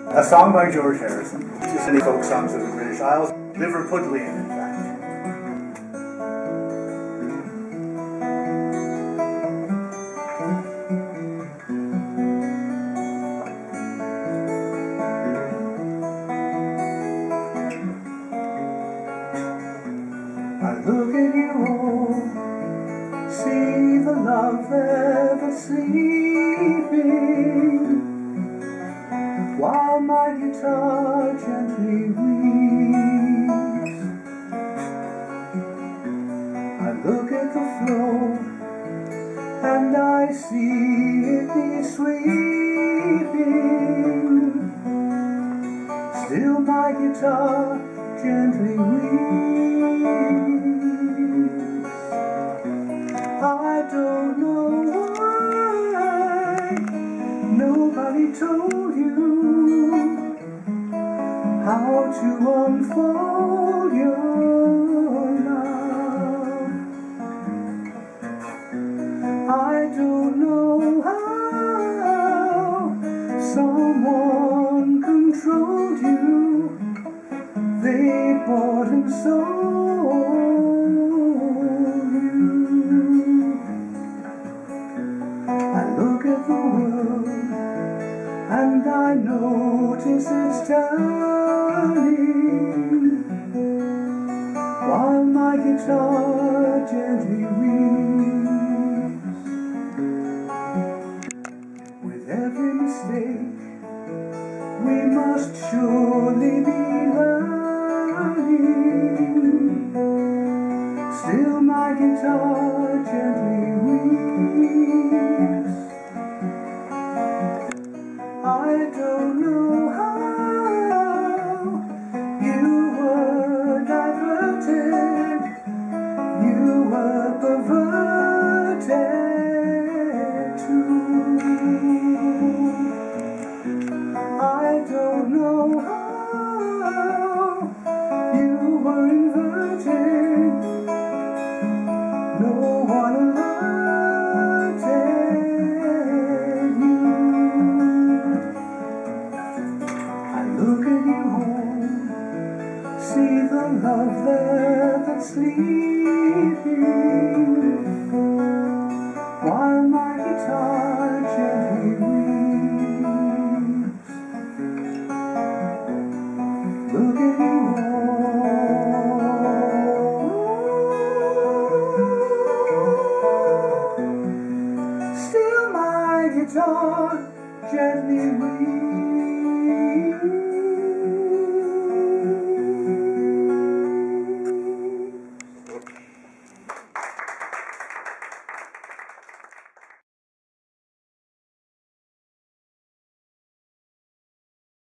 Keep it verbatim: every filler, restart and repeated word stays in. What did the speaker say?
A song by George Harrison. Just any folk songs of the British Isles. Liverpudlian, in fact. I look at you all, see the love there that's sleeping, while my guitar gently weeps. I look at the floor, and I see it be sleeping, still my guitar gently weeps. I don't know why nobody told you how to unfold your love. I don't know how someone controlled you. They bought and sold you. I look at the world and I notice it's turning, while my guitar gently weeps. With every mistake we must surely be learning, still my guitar gently weeps. I don't know how you were diverted, you were perverted too. I don't know how you were inverted, no one alerted you. I look at you home, see the love there that's sleeping, while my guitar gently weeps. Look at you all, still my guitar gently weeps.